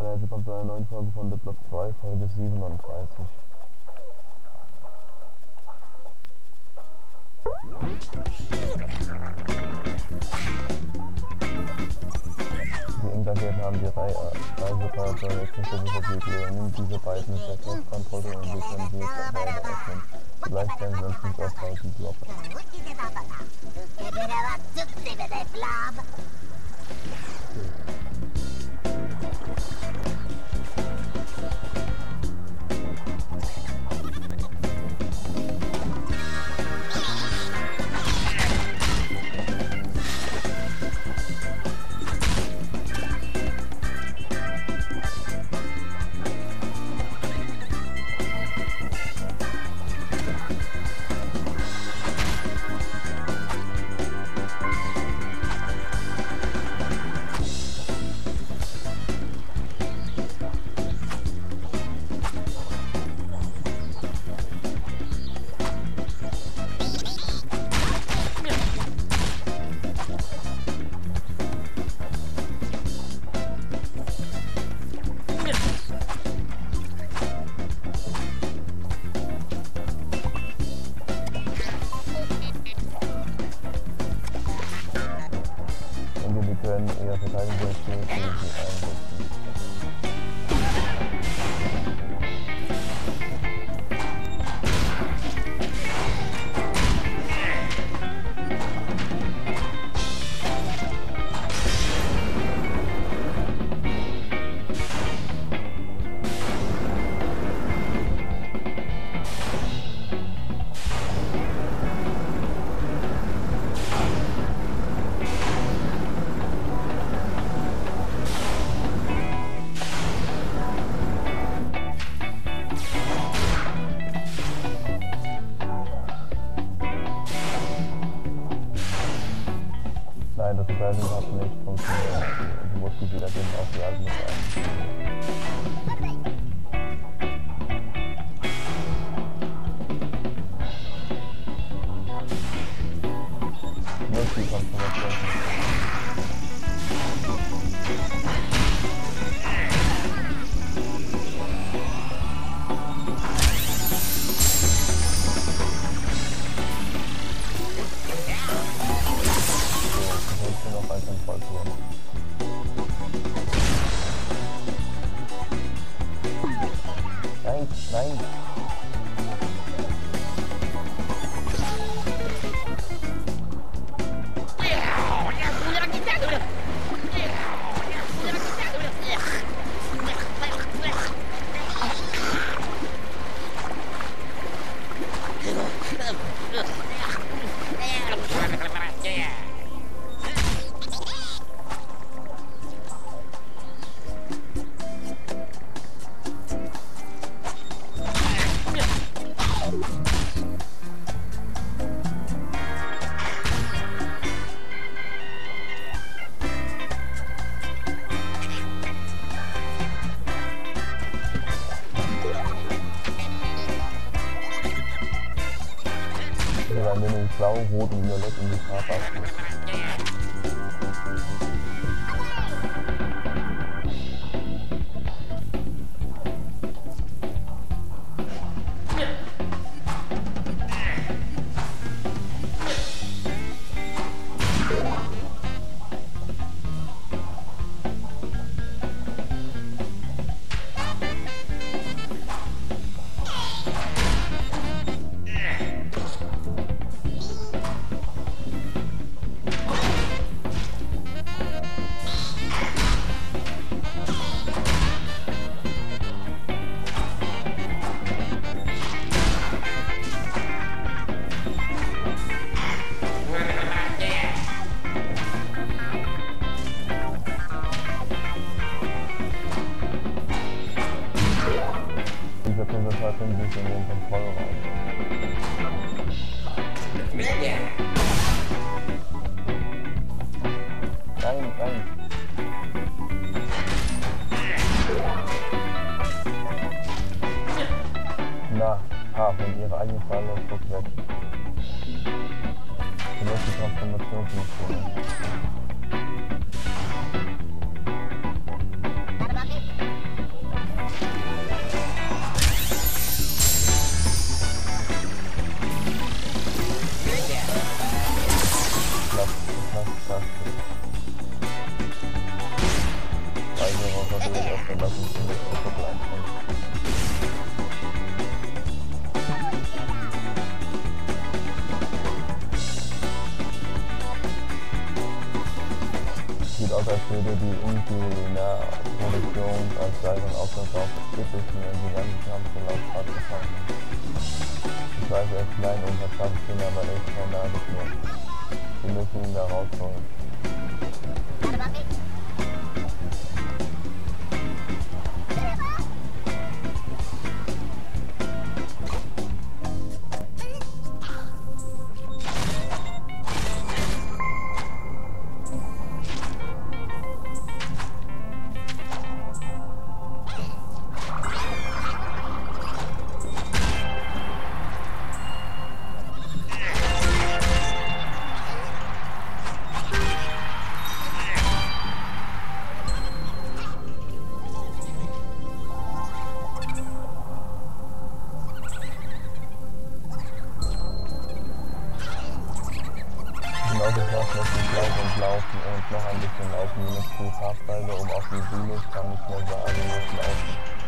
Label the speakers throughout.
Speaker 1: Hallo, herzlich willkommen zu einer neuen Folge von The Block 2, Folge 37. Die Engadeten haben die Reisepaare Rechnungsstelle verblieben. Übernimmt diese beiden Verkehrskontrolle und wir können sie jetzt auch weiter öffnen. Vielleicht werden wir uns nicht aufhalten, Block. Wir können ihre Verteidigungsfähigkeiten einsetzen. Nein, das Verteidigung hat nicht funktioniert. Du musst die wieder gegen auf die Alten ein. Nutzt die Transformation. Noch ein Kontrollturm. Nein, nein. Wir werden nämlich blau, rot und violett in die Farbe abschließen. Diese Konverter finden sich in den Kontrollraum. Nein, nein. Na, wenn ihre eigene Falle spuckt weg. Benutzt die Transformationsfunktion. nicht öffnen lassen, zum Kuppel einstellen. Sieht aus, als würde die Insulinproduktion als weiteren Auftrag auf ethischen und gigantenkampf laut Fahrt gefallen. Ich weiß, er ist klein und hat 20 Kinder, aber er ist kein Nagel mehr. Wir müssen ihn da rausholen. Laufen und noch ein bisschen laufen, minus 2 Fahrpreise, um auf die Bühne, ich kann nicht mehr sagen, wir müssen laufen.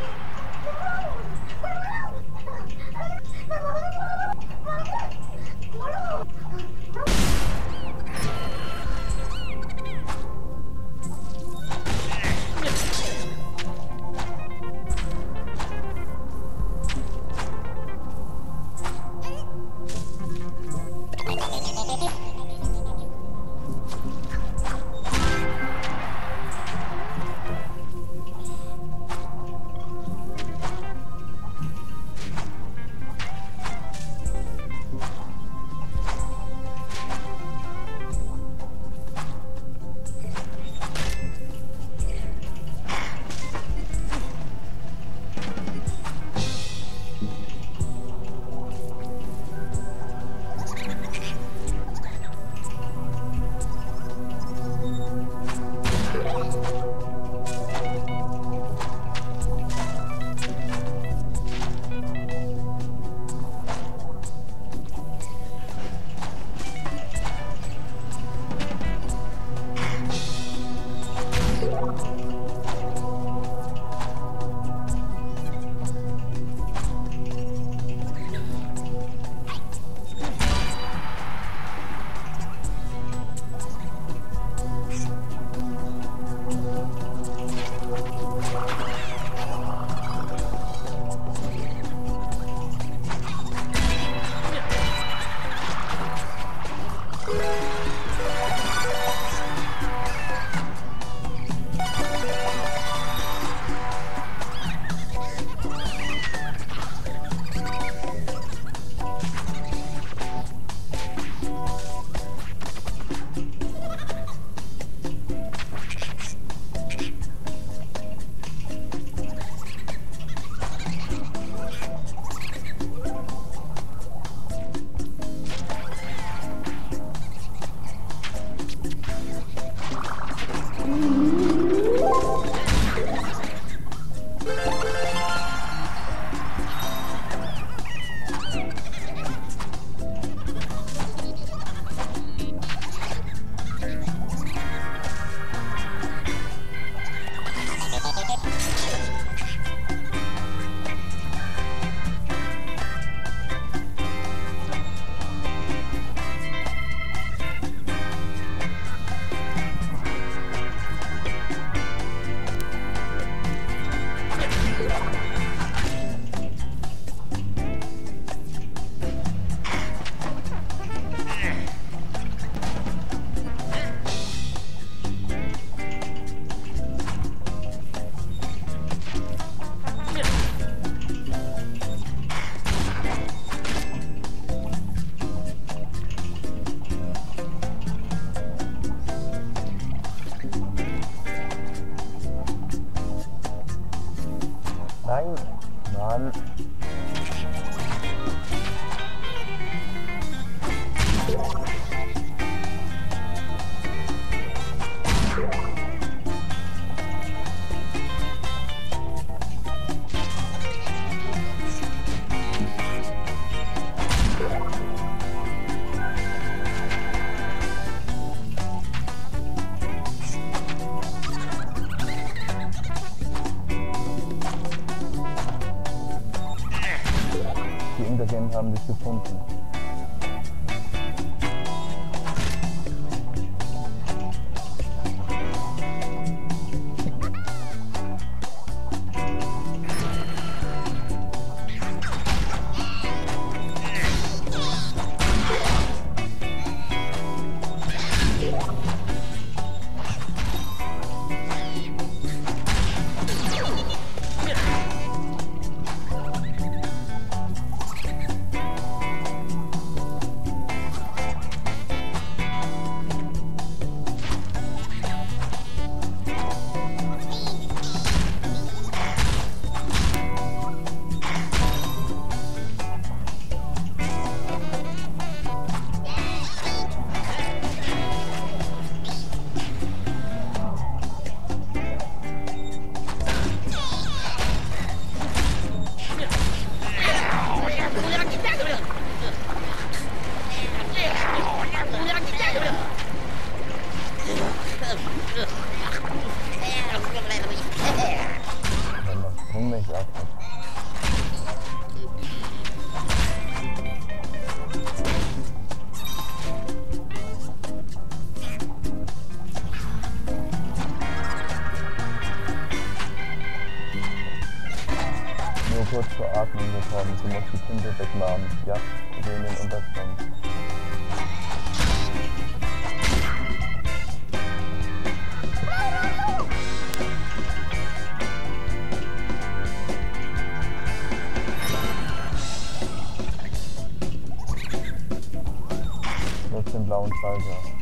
Speaker 1: Nein, Mann. Hintergehend haben dich gefunden. Bring mich ab. Nur kurz zur Atmung gekommen, du musst die Tinte wegmachen. Ja, wir gehen in den Untergrund. Den blauen Schalter.